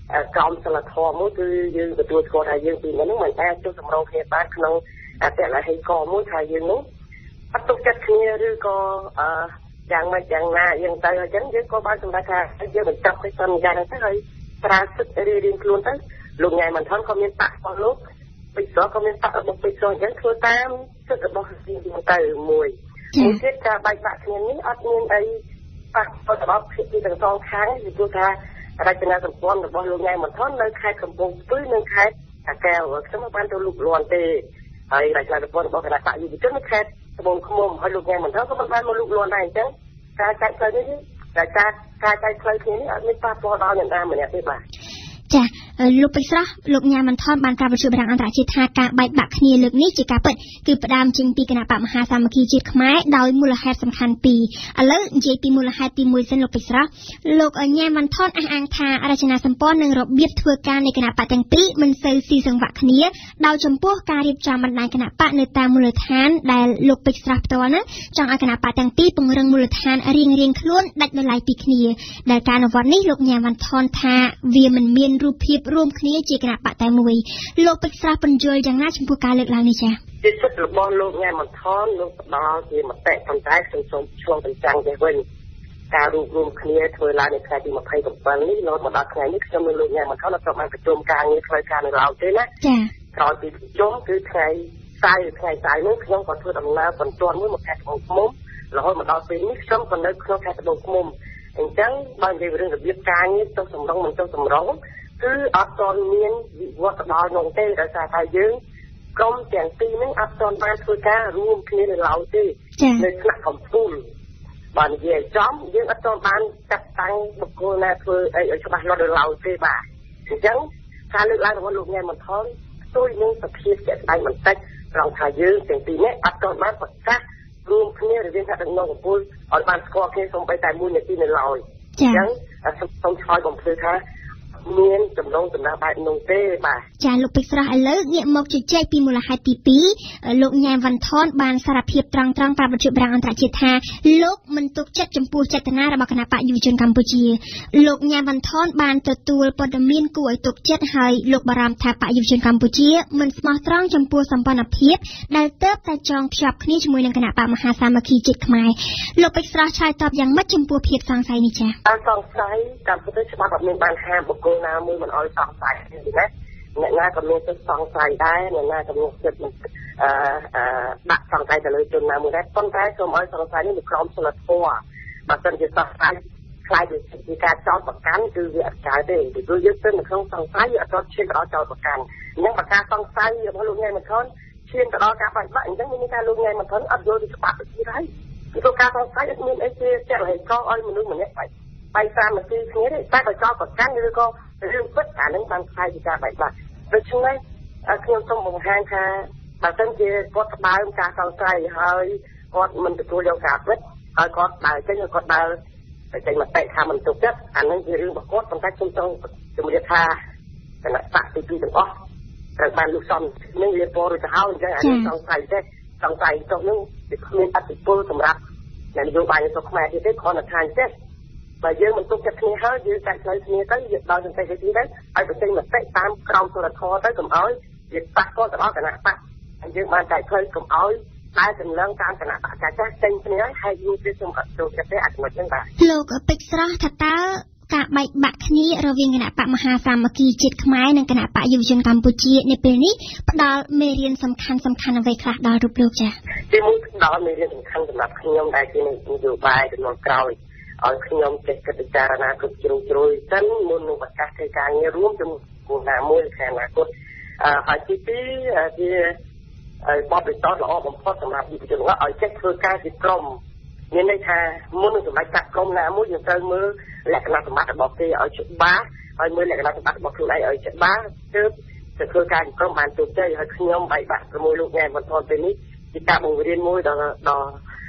ក្រមសិលធម៌មួយគឺយើងទទួលស្គាល់ថាយើងពីហ្នឹងមិនអាចចុះសម្រុងគ្នាបានក្នុងអតិលហេកមួយថាយើងនោះអត់ទុកចិត្តគ្នាឬក៏អឺយ៉ាងម៉េចយ៉ាងណាយ៉ាងទៅអញ្ចឹងយើងក៏បានសម្រេចថាយើងបញ្ចប់កិច្ចសន្យាហ្នឹងទៅហើយប្រើសិទ្ធិរៀងៗខ្លួនទៅលោកញ៉ៃមិនថនក៏មានបាក់របស់លោកពេជ្រក៏មានបាក់របស់ពេជ្រអញ្ចឹងធ្វើតាមសិទ្ធិរបស់រៀងៗទៅមួយមួយទៀតការបែកបាក់គ្នានេះអត់មានអីប៉ះពាល់ដល់ភាគីទាំងសងខាងពីព្រោះថារចនាសម្ព័ន្ធរបស់លោកញ៉ៃមិនថននៅខេត្តកំពង់ស្ពឺនិងខេត្តតាកែវខ្ញុំមិនបានទៅលូកលាន់ទេហើយរចនាសម្ព័ន្ធរបស់គណៈបកយុវជននៅខេត្តត្បូងឃ្មុំហើយលោកញ៉ៃមិនថនក៏មិនបានមកលូកលាន់ដែរអញ្ចឹងការចែកផ្លូវនេះការការការចែកផ្លូវគ្នានេះអត់មានប៉ះពាល់ដល់អ្នកណាម្នាក់ទេបាទ
ចាលោកពេជ្រស្រស់លោកញ៉ាមិនថនបានក្រាបវិទ្យុបារាំងអន្តរជាតិថាការបែកបាក់គ្នាលើកនេះជាការពិតគឺផ្ដើមចេញពីគណៈបកមហាសាមគ្គីជាតិខ្មែរដោយមូលហេតុសំខាន់ពីរឥឡូវនិយាយពីមូលហេតុទីមួយសិនលោកពេជ្រស្រស់លោកញ៉ាមិនថនអះអាងថារចនាសម្ព័ន្ធនិងរបៀបធ្វើការនៃគណៈបកទាំងពីរមិនសូវស៊ីសង្វាក់គ្នាដោយចំពោះការរៀបចំបណ្ដាញគណៈបកនៅតាមមូលដ្ឋានដែលលោកពេជ្រស្រស់ផ្ទាល់ហ្នឹងចង់ឲ្យគណៈបកទាំងពីរពង្រឹងមូលដ្ឋានរៀងរៀងខ្លួនដាច់ដោយឡែកពីគ្នាដែលការអនុវត្តនេះលោកញ៉ាមិនថនថាវាមិនមានរូបភាពរួមគ្នាជាគណៈបកតែមួយលោកពេជ្រស្រស់បញ្យល់យ៉ាងណាចំពោះការលើកឡើងនេះចា៎
ជាសិទ្ធិរបស់លោកញ៉ាមិនថនលោកផ្ដល់ជាមតិប៉ុន្តែខ្ញុំសូមឆ្លងបញ្ចាំងទៅវិញការរួមរួមគ្នាធ្វើឡើងនៅថ្ងៃទីម្ភៃប្រាំពីរនេះរហូតមកដល់ថ្ងៃនេះខ្ញុំនិងលោកញ៉ាមិនថនអត់បានប្រជុំការងារផ្លូវការនៅឡើយទេណា
ចា៎
ក្រោយពីប្រជុំគឺថ្ងៃស្អែកថ្ងៃស្អែកនោះខ្ញុំក៏ធ្វើដំណើរបន្ទាន់មួយមកខេត្តត្បូងឃ្មុំរហូតមកដល់ពេលនេះខ្ញុំក៏នៅក្នុងខេត្តត្បូងឃ្មុំអញ្ចឹងបើនិយាយរឿងរបៀបការងារចុះសម្រុងមិនចុះសម្រុងគឺអត់ទាន់មានវិវត្តដល់នោះទេដោយសារតែយើងក្រុមទាំងពីរហ្នឹងអត់ទាន់បានធ្វើការរួមគ្នានៅឡើយទេនៅថ្នាក់កំពូលបើនិយាយចំយើងអត់ទាន់បានចាត់តាំងបុគ្គលណាធ្វើអីឲ្យច្បាស់លាស់នៅឡើយទេបាទអញ្ចឹងការលើកឡើងរបស់លោកញ៉ែមិនថនស្ទួយនឹងសភាពជាក់ស្ដែងបន្តិចត្រង់ថាយើងទាំងពីរនេះអត់ទាន់បានប្រកាសរួមគ្នារវាងថ្នាក់ដឹកនាំកំពូលឲ្យបានស្គាល់គ្នាសូម្បីតែមួយនាទីនៅឡើយអញ្ចឹងសូមឆ្លើយបំភ្លឺថាមានចំណងចំណាស់បែបនោះទេបាទ
ចាលោកពេជ្រស្រស់ឥឡូវងាកមកជជែកពីមូលហេតុទីពីរលោកញ៉ាំវ៉ាន់ថនបានសារភាពត្រង់ត្រង់ប្រាប់វិទ្យុបារាំងអន្តរជាតិថាលោកមិនទុកចិត្តចំពោះចេតនារបស់គណៈបកយុវជនកម្ពុជាលោកញ៉ាំវ៉ាន់ថនបានទទួលព័ត៌មានគួរឲ្យទុកចិត្តហើយលោកបារម្ភថាបកយុវជនកម្ពុជាមិនស្មោះត្រង់ចំពោះសម្ព័ន្ធភាពដែលទើបតែចងភ្ជាប់គ្នាជាមួយនឹងគណៈបកមហាសាមគ្គីជាតិខ្មែរលោកពេជ្រស្រស់ឆ្លើយតបយ៉ាងម៉េចចំពោះភាពសង្ស័យនេះចា៎
អត់សង្ស័យតាមពិតច្បាប់អត់មានបានហាមបុគ្គលណាមួយមិនឲ្យសង្ស័យទេណាអ្នកណាក៏មានចិត្តសង្ស័យដែរអ្នកណាក៏មានចិត្តអឺអឺដាក់សង្ស័យទៅលើជនណាមួយដែរប៉ុន្តែសូមឲ្យសង្ស័យនេះក្រោមសិលធម៌បើមិនជាសង្ស័យខ្លាយពីការចោទប្រកាន់គឺវាអត់កើតទេពីព្រោះយើងស្ទើរនៅក្នុងសង្ស័យវាអត់ឈានទៅដល់ចោទប្រកាន់អញ្ចឹងបើការសង្ស័យរបស់លោកញ៉ៃមិនខនឈានទៅដល់ការបែកបាក់អញ្ចឹងមានថាលោកញ៉ៃមិនខនអត់យល់ពីច្បាប់ទៅទៀតហើយពីព្រោះការសង្ស័យអត់មានអីជាចលហេតុកឲ្យមនុស្សម្នាក់បែកបែកតាមនាទីគ្នាទេតែបើចោទប្រកាន់ឬក៏រឿងពិតអានឹងបានខ្លាយពីការបែកបាក់ដូច្នេះខ្ញុំសូមបង្ហាញថាបើសិនជាគាត់ស្បើមការសង្ស័យហើយគាត់មិនទទួលយកការពិតហើយគាត់ដើរចេញគាត់ដើរចេញមកតែថាមិនទុកចិត្តអានឹងជារឿងរបស់គាត់ប៉ុន្តែខ្ញុំចង់ជម្រាបថាគណៈបកទីពីរទាំងអស់ត្រូវបានលុបសំនឹងវាពណ៌រួចទៅហើយអញ្ចឹងអានេះសង្ស័យទេសង្ស័យចុះនឹងវាគ្មានអធិពលសម្រាប់នយោបាយរបស់ខ្មែរទៀតទេគ្រាន់តែថាអញ្ចឹងបើយើងមិនទុកចិត្តគ្នាហើយយើងតែឆ្លើយគ្នាទៅយើងដល់សន្តិវិធីទៅឲ្យបញ្ចេញមតិតាមក្រមសីលធម៌ទៅកុំឲ្យវាប៉ះពាល់ទៅដល់គណៈបកហើយយើងបានតែឆ្លើយកុំឲ្យតែសម្លឹងតាមគណៈបកចាស់ចាស់ចេញគ្នាហើយយូរទៀតខ្ញុំអត់ចូលចិត្តទេអត់មកចឹងបាទ
លោកពេជ្រស្រស់ថាតើការបែកបាក់គ្នារវាងគណៈបកមហាសាមគ្គីជាតិខ្មែរនិងគណៈបកយុវជនកម្ពុជានៅពេលនេះផ្ដល់មេរៀនសំខាន់សំខាន់អ្វីខ្លះដល់រូបលោកចា៎
ទីមួយផ្ដល់មេរៀនសំខាន់សម្រាប់ខ្ញុំដែលជានយោបាយចំនួនក្រោយឲ្យខ្ញុំចេះគិតពិចារណាគ្រប់ជ្រុងជ្រោយសិនមុននឹងប្រកាសធ្វើការងាររួមជាមួយគូណាមួយខាងអនាគតហើយទីពីរជាបបិទល្អបំផុតសម្រាប់យុវជនឲ្យចេះធ្វើការជាក្រុមមានន័យថាមុននឹងសម្រេចកាត់ក្រុមណាមួយយើងត្រូវមើលលក្ខណៈសម្បត្តិរបស់គេឲ្យច្បាស់ហើយមើលលក្ខណៈសម្បត្តិរបស់ខ្លួនឯងឲ្យច្បាស់ទើបទៅធ្វើការជាក្រុមបានជោគជ័យហើយខ្ញុំបែកបាក់ជាមួយលោកញ៉ែបន្តពេលនេះជាការបង្រៀនមួយដល់ដល់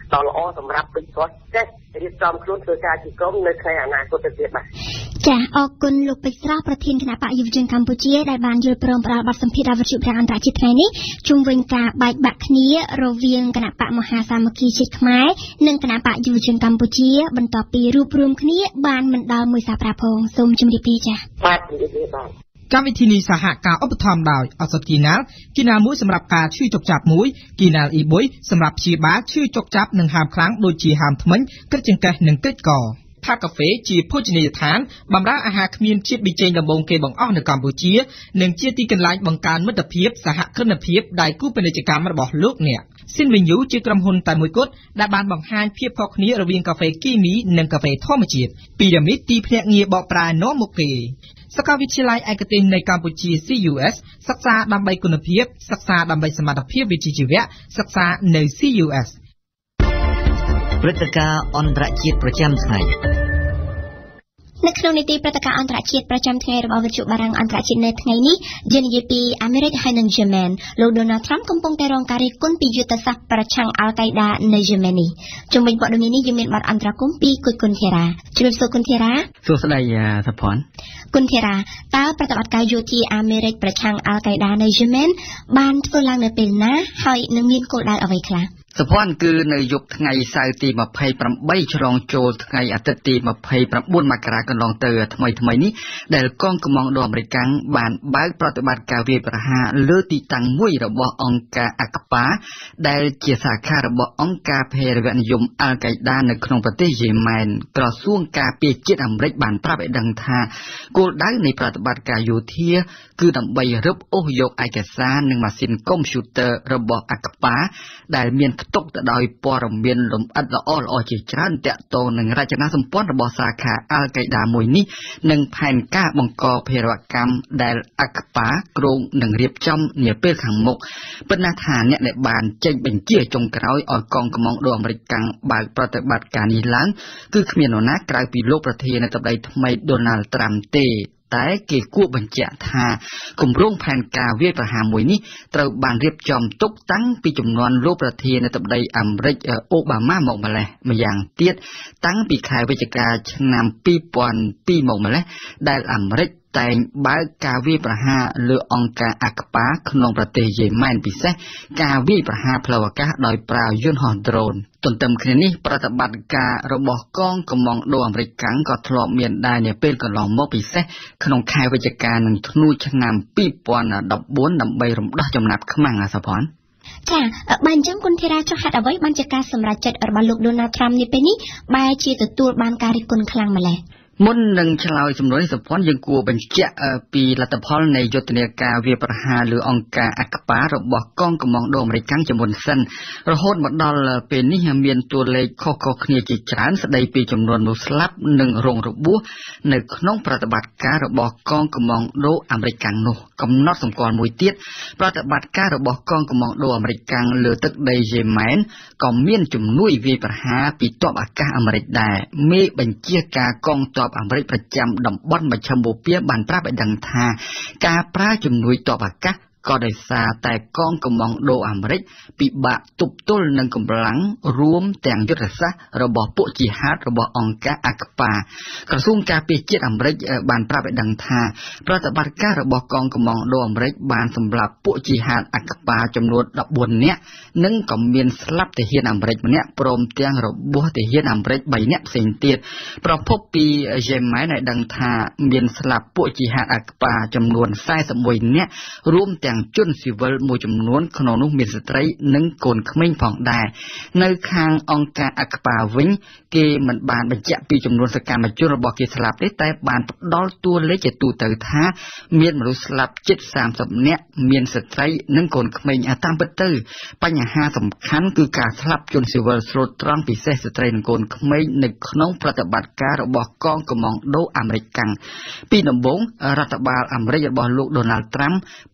តល្អសម្រាប់ទឹកគាត់ចេះរៀបចំខ្លួនធ្វើការជាក្រុមនៅថ្ងៃអនាគតទៅទៀតបាទ
ចា៎អរគុណលោកពេជ្រស្រស់ប្រធានគណៈបកយុវជនកម្ពុជាដែលបានយល់ព្រមផ្ដល់បទសម្ភាសន៍ដល់វិទ្យុប្រាំងអន្តរជាតិថ្ងៃនេះជុំវិញការបែកបាក់គ្នារវាងគណៈបកមហាសាមគ្គីជាតិខ្មែរនិងគណៈបកយុវជនកម្ពុជាបន្ទាប់ពីរួបរวมគ្នាបានមិនដល់មួយសាប្រាផងសូមជម្រាបលាចា៎
បាទជម្រាបលាបាទ
កម្មវិធីនេះសហការឧបត្ថម្ភដោយអសតគីណាល់គីណាល់មួយសម្រាប់ការឈឺចុកចាប់មួយគីណាល់អ៊ីបុយសម្រាប់ព្យាបាលឈឺចុកចាប់និងហាមខ្លាំងដូចជាហាមធ្មេញគិតចង្កេះនិងគិតកផាកាហ្វេជាភោជនីយដ្ឋានបម្រើអាហារគ្មានជាតិប៊ីចេងដំបូងគេបង្អស់នៅកម្ពុជានិងជាទីកន្លែងបង្កើនមិត្តភាពសហគ្រិនភាពដៃគូពាណិជ្ជកម្មរបស់លោកអ្នកស៊ីនវិញយូជាក្រុមហ៊ុនតែមួយគត់ដែលបានបង្ហាញភាពខុសគ្នារវាងកាហ្វេគីមីនិងកាហ្វេធម្មជាតិពីរ៉ាមីតទីភ្នាក់ងារបកប្រែនាំមុខគេសាកលវិទ្យាល័យឯកទេសនៃកម្ពុជា C U S សិក្សាដើម្បីគុណភាពសិក្សាដើម្បីសមត្ថភាពវិជ្ជាជីវៈសិក្សានៅ C U S
ព្រឹត្តិការណ៍អន្តរជាតិប្រចាំថ្ងៃ
នៅក្នុងនីតិព្រឹត្តិការណ៍អន្តរជាតិប្រចាំថ្ងៃរបស់វិទ្យុបារាំងអន្តរជាតិនៅថ្ងៃនេះយើងនិយាយពីអាមេរិកហើយនិងយេម៉ែនលោក Donald Trump កំពុងតែរងការរិះគន់ពីយុទ្ធសាស្ត្រប្រឆាំងអាល់កៃដានៅយេម៉ែននេះជុំវិញព័ត៌មាននេះយើងមានបទអន្តរកម្មពីគុជគុនធារាជំរាបសួរគុនធារា
សួស្តីសុផាន់
គុនធារាតើប្រតិបត្តិការយោធាអាមេរិកប្រឆាំងអាល់កៃដានៅយេម៉ែនបានធ្វើឡើងនៅពេលណាហើយនឹងមានគោលដៅអ្វីខ្លះ
សុភ័ណ្ឌគឺនៅយប់ថ្ងៃសៅរ៍ទីម្ភៃប្រាំឆ្លងចូលថ្ងៃអាទិត្យទីម្ភៃប្រាំបួនមករាកន្លងទៅថ្មីថ្មីនេះដែលកងកម្លាំងដូអាមេរិកបានបើកប្រតិបត្តិការវាយប្រហារលើទីតាំងមួយរបស់អង្គការអាក្បាដែលជាសាខារបស់អង្គការភេរវនិយមអាល់កៃដានៅក្នុងប្រទេសយេម៉ែនក្រសួងការពារជាតិអាមេរិកបានប្រាប់ឲ្យដឹងថាគោលដៅនៃប្រតិបត្តិការយោធាគឺដើម្បីរឹបអូសយកឯកសារនិងម៉ាស៊ីនកុំព្យូទ័ររបស់អាក្បាដែលមានផ្ទុកទៅដោយព័ត៌មានលម្អិតល្អល្អជាច្រើនទាក់ទងនឹងរចនាសម្ព័ន្ធរបស់សាខាអាល់កៃដាមួយនេះនិងផែនការបង្កភេរវកម្មដែលអាក្បាគ្រោងនឹងរៀបចំនាពេលខាងមុខប៉ុន្តែថាអ្នកដែលបានចេញបញ្ជាចុងក្រោយឲ្យកងកម្លាំងដូអាមេរិកបើកប្រតិបត្តិការនេះឡើងគឺគ្មាននរណាក្រៅពីលោកប្រធានាធិបតីថ្មី Donald Trump ទេតែគេគួរបញ្ជាក់ថាគម្រោងផែនការវាយប្រហារមួយនេះត្រូវបានរៀបចំទុកតាំងពីជំនាន់លោកប្រធានាធិបតីអាមេរិកអូបាម៉ាមកម្លេះម្យ៉ាងទៀតតាំងពីខែវិច្ឆិកាឆ្នាំពីរពាន់ពីរមកម្លេះដែលអាមេរិកតែងបើកការវាយប្រហារលើអង្គការអាក្បាក្នុងប្រទេសយេម៉ែនពិសេសការវាយប្រហារផ្លូវអាកាសដោយប្រើយន្តហោះដ្រូនទន្ទឹមគ្នានេះប្រតិបត្តិការរបស់កងកម្លាំងដូអាមេរិកក៏ធ្លាប់មានដែរនាពេលកន្លងមកពិសេសក្នុងខែវិច្ឆិកានិងធ្នូឆ្នាំពីរពាន់ដប់បួនដើម្បីរំដោះចំណាប់ខ្មាំងអាសភ័ណ្ឌ
ចាបើអញ្ចឹងគុណធីរាចុះហេតុអ្វីបានជាការសម្រេចចិត្តរបស់លោក Donald Trump នេះពេលនេះបែរជាទទួលបានការរិះគន់ខ្លាំងម្ល៉េះ
មុននឹងឆ្លើយសំណួរនេះសុភ័ណ្ឌយើងគួរបញ្ជាក់ពីលទ្ធផលនៃយុទ្ធនាការវាយប្រហារលើអង្គការអាក្បារបស់កងកម្លាំងដូអាមេរិកជាមុនសិនរហូតមកដល់ពេលនេះមានតួលេខខុសៗគ្នាជាច្រើនស្ដីពីចំនួនមនុស្សស្លាប់និងរងរបួសនៅក្នុងប្រតិបត្តិការរបស់កងកម្លាំងដូអាមេរិកនោះកំណត់សម្គាល់មួយទៀតប្រតិបត្តិការរបស់កងកម្លាំងដូអាមេរិកលើទឹកដីយេម៉ែនក៏មានជំនួយវាយប្រហារពីទ័ពអាកាសអាមេរិកដែរមេបញ្ជាការកងទ័ពអាមេរិកប្រចាំតំបន់មជ្ឈមបូព៌ាបានប្រាប់ឲ្យដឹងថាការប្រើជំនួយទ័ពអាកាសក៏ដោយសារតែកងកម្លាំងដូអាមេរិកពិបាកទប់ទល់នឹងកម្លាំងរួមទាំងយុទ្ធសាស្ត្ររបស់ពួកជីហាតរបស់អង្គការអាក្បាក្រសួងការពារជាតិអាមេរិកបានប្រាប់ឲ្យដឹងថាប្រតិបត្តិការរបស់កងកម្លាំងដូអាមេរិកបានសម្លាប់ពួកជីហាតអាក្បាចំនួនដប់បួននាក់និងក៏មានស្លាប់ទាហានអាមេរិកម្នាក់ព្រមទាំងរបួសទាហានអាមេរិកបីនាក់ផ្សេងទៀតប្រភពពីយេម៉ែនឲ្យដឹងថាមានស្លាប់ពួកជីហាតអាក្បាចំនួនសែសិបមួយនាក់រួមទាំងជនស៊ីវិលមួយចំនួនក្នុងនោះមានស្ត្រីនិងកូនក្មេងផងដែរនៅខាងអង្គការអាក្បាវិញគេមិនបានបញ្ជាក់ពីចំនួនសកម្មជនរបស់គេស្លាប់ទេតែបានផ្ដល់តួលេខជាទូទៅថាមានមនុស្សស្លាប់ជិតសាមសិបនាក់មានស្ត្រីនិងកូនក្មេងតាមពិតទៅបញ្ហាសំខាន់គឺការស្លាប់ជនស៊ីវិលស្លូតត្រង់ពិសេសស្ត្រីនិងកូនក្មេងនៅក្នុងប្រតិបត្តិការរបស់កងកម្លាំងដូអាមេរិកពីដំបូងរដ្ឋបាលអាមេរិករបស់លោក Donald Trump បាន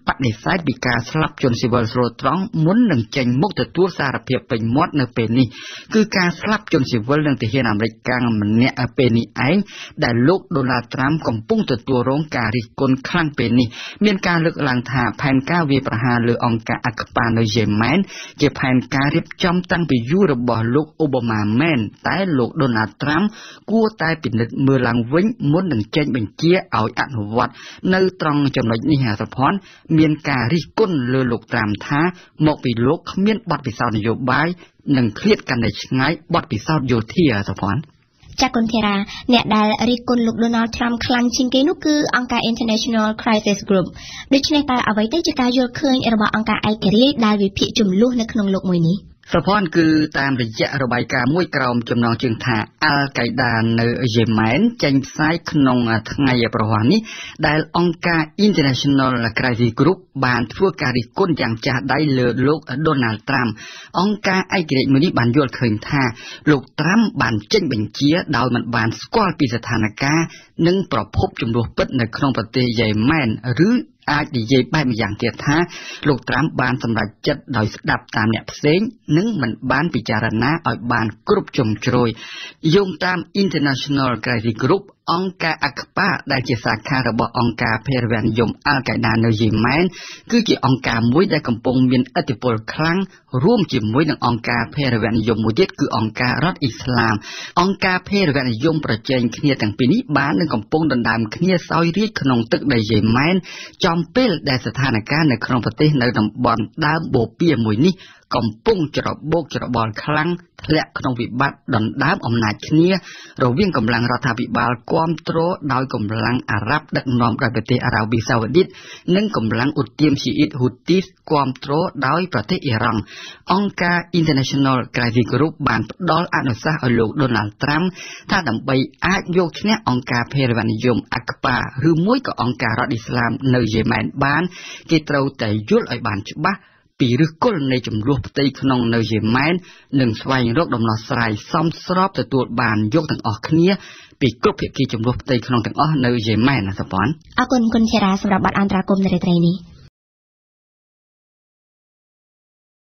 បដិសេធពីការស្លាប់ជនស៊ីវិលស្រួលត្រង់មុននឹងចេញមុខទទួលសារភាពពេញមាត់នៅពេលនេះគឺការស្លាប់ជនស៊ីវិលនិងទាហានអាមេរិកកាំងម្នាក់ពេលនេះឯងដែលលោកដូណាល់ត្រាំកំពុងទទួលរងការរិះគន់ខ្លាំងពេលនេះមានការលើកឡើងថាផែនការវាយប្រហារលើអង្គការអាក្បានៅយេម៉ែនជាផែនការរៀបចំតាំងពីយូររបស់លោកអូបាម៉ាមែនតែលោកដូណាល់ត្រាំគួរតែពិនិត្យមើលឡើងវិញមុននឹងចេញបញ្ជាឲ្យអនុវត្តនៅត្រង់ចំណុចនេះសុផាន់មានការរិះគន់លើលោកត្រាំថាមកពីលោកគ្មានបទពិសោធន៍នយោបាយនិងឃ្លាតកាន់តែឆ្ងាយបទពិសោធន៍យោធាសុផាន់
ចាគុនធារាអ្នកដែលរិះគន់លោក Donald Trump ខ្លាំងជាងគេនោះគឺអង្គការ International Crisis Group ដូច្នេះតើអ្វីទៅជាការយល់ឃើញរបស់អង្គការឯករាជ្យដែលវិភាគចំនួននៅក្នុងលោកមួយនេះ
សុផាន់គឺតាមរយៈរបាយការណ៍មួយក្រោមចំណងជើងថាអាល់កៃដានៅយេម៉ែនចេញផ្សាយក្នុងថ្ងៃប្រហ័សនេះដែលអង្គការ International Crisis Group បានធ្វើការរិះគន់យ៉ាងចាស់ដៃលើលោក Donald Trump អង្គការឯករាជ្យមួយនេះបានយល់ឃើញថាលោក Trump បានចេញបញ្ជាដោយមិនបានស្គាល់ពីស្ថានភាពនិងប្រភពចំនួនពិតនៅក្នុងប្រទេសយេម៉ែនឬអាចនិយាយបែបម្យ៉ាងទៀតថាលោកត្រាំបានសម្រេចចិត្តដោយស្ដាប់តាមអ្នកផ្សេងនិងមិនបានពិចារណាឲ្យបានគ្រប់ជ្រុងជ្រោយយោងតាម International Crisis Group អង្គការអាក្បាដែលជាសាខារបស់អង្គការភេរវនិយមអាល់កៃដានៅយេម៉ែនគឺជាអង្គការមួយដែលកំពុងមានឥទ្ធិពលខ្លាំងរួមជាមួយនឹងអង្គការភេរវនិយមមួយទៀតគឺអង្គការរដ្ឋអ៊ីស្លាមអង្គការភេរវនិយមប្រជែងគ្នាទាំងពីរនេះបាននឹងកំពុងដណ្ដើមគ្នាសោយរាជ្យក្នុងទឹកដីយេម៉ែនចំពេលដែលស្ថានភាពនៅក្នុងប្រទេសនៅតំបន់ដើមបូព៌ាមួយនេះកំពុងច្របូកច្របល់ខ្លាំងធ្លាក់ក្នុងវិបត្តិដណ្ដើមអំណាចគ្នារវាងកម្លាំងរដ្ឋាភិបាលគាំទ្រដោយកម្លាំងអារ៉ាប់ដឹកនាំដោយប្រទេសអារ៉ាប៊ីសាអូឌីតនិងកម្លាំងឧទាមស៊ីអ៊ីតហ៊ូទីសគាំទ្រដោយប្រទេសអ៊ីរ៉ង់អង្គការ International Crisis Group បានផ្ដល់អនុសាសន៍ឲ្យលោក Donald Trump ថាដើម្បីអាចយកឈ្នះអង្គការភេរវនិយមអាក្បាឬមួយក៏អង្គការរដ្ឋអ៊ីស្លាមនៅយេម៉ែនបានគេត្រូវតែយល់ឲ្យបានច្បាស់ពីឫសគល់នៃចំនួនផ្ទៃក្នុងនៅយេម៉ែននិងស្វែងរកដំណោះស្រាយសមស្របទទួលបានយកទាំងអស់គ្នាពីគ្រប់ភាគីចំនួនផ្ទៃក្នុងទាំងអស់នៅយេម៉ែនណាសុផាន់
អរគុណគុណធារាសម្រាប់បទអន្តរាគមន៍នៅរាត្រីនេះ